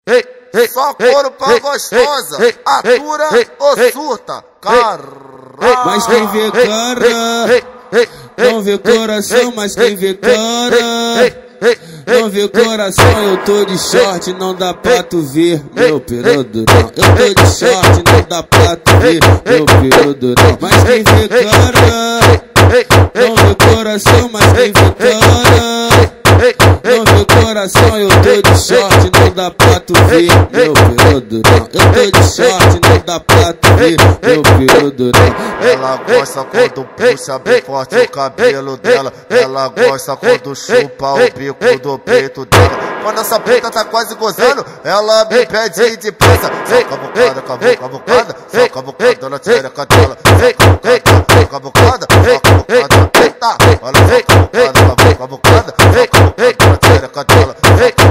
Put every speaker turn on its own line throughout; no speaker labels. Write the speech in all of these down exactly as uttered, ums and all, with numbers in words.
Só couro pra gostosa, atura ou surta, caralho.
Mas quem vê cara, não vê coração, mas quem vê cara, não vê coração. Eu tô de short, não dá pra tu ver meu perodurão. Eu tô de short, não dá pra tu ver meu perodurão. Mas quem vê cara, não vê coração, mas quem vê cara, não vê coração. Eu tô de short, não dá pra tu ver meu perodurão. Eu tô de short, não dá pra tu ver meu perodurão.
Ela gosta quando puxa bem forte o cabelo dela. Ela gosta quando chupa o bico do peito dela. Quando essa puta tá quase gozando, ela me pede depressa. Soca a bocada, cavuca a bocada, soca a bocada, ela tira a cadela. Soca a bocada, soca a bocada, eita. Olha, soca a bocada, cavuca a bocada, soca a bocada, ela tira a cadela. Soca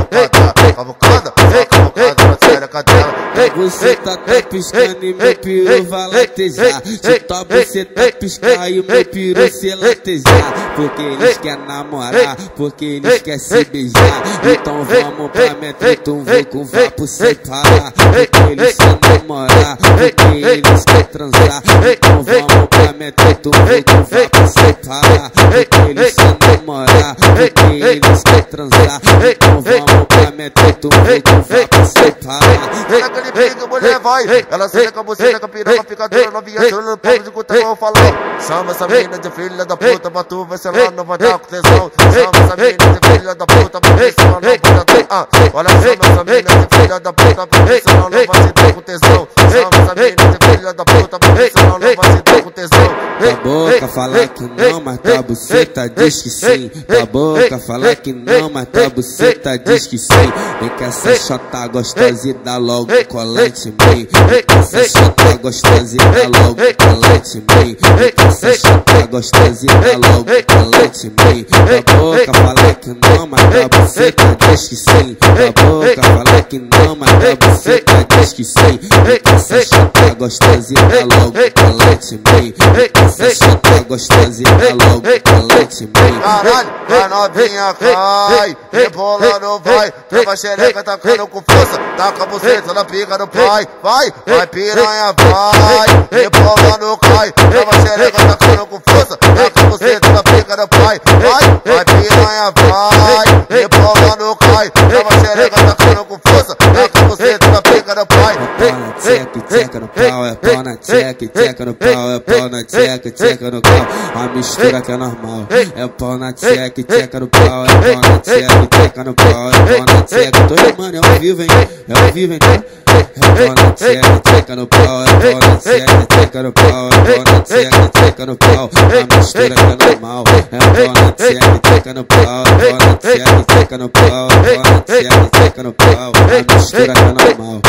a bocada, soca a bocada, ela tira a cadela.
Você tá tá piscando e meu piru vai latejar. Se tua você tá piscar e o meu piru se latejar. Porque eles querem namorar, porque eles querem se beijar. Então vamos pra metro, vou com vapo sem parar. Porque eles querem namorar, porque eles querem transar. Então vamos pra metro, vou com vapo sem parar. Porque eles querem namorar, porque eles querem transar. Então vamos pra metro, vou com vapo sem parar.
Naquele pique, mulher vai. Ela senta com a buceta, com a piroca, fica dura, novinha, chorando no papo de cuta, como eu falo. Chama essa menina de filha da puta, pra tu ver se ela não vai dar com tesão. Chama essa menina de filha da puta, pra ver se ela não vai dar com tesão. Olha, chama essa menina de filha da puta, pra ver se ela não vai se dar com tesão. Chama essa menina de filha da puta, pra ver se ela não vai se dar com tesão.
Tua boca fala que não, mas tua buceta diz que sim. Tua boca fala que não, mas tua buceta diz que sim. Vem que essa chota gostosa e dá logo colete em mim. Vem que essa chota gostosa e dá logo colete em mim. Vem que essa chota gostosa e dá logo colete em mim. Tua boca fala que não, mas tua buceta diz que sim. Tua boca fala que não, mas tua buceta diz que sim. Vem que essa chota gostosa e dá logo colete em mim. Vem que essa chota gostosa e dá logo colete em mim.
Caralho, a novinha cai, rebolando vai. Trava a xereca, tacando com força. Taca a buceta na pica do pai. Vai, vai piranha, vai. Rebolando cai. Trava a xereca, tacando com força. Taca a buceta na pica do pai. Vai, vai piranha, vai. Rebolando cai. Trava a xereca, tacando com força. Taca a buceta na pica do pai.
É pau na tcheca, tcheca no pau. É pau na tcheca, tcheca no pau. É pau na tcheca, tcheca no pau. A mistura que é normal. É pau na tcheca, tcheca no pau. É pau na tcheca, tcheca no pau. É pau na tcheca. Tô rimando, é ao vivo, hein? É ao vivo, hein? É pau na tcheca, tcheca no pau. É pau na tcheca, tcheca no pau. É pau na tcheca, tcheca no pau. A mistura que é normal. É pau na tcheca, tcheca no pau. É pau na tcheca, tcheca no pau. É pau na tcheca, tcheca no pau. A mistura que é normal.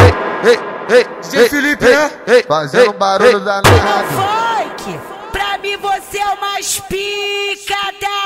D J Felipe, né? Fazendo barulho danado.
Funk, pra mim você é o mais pica da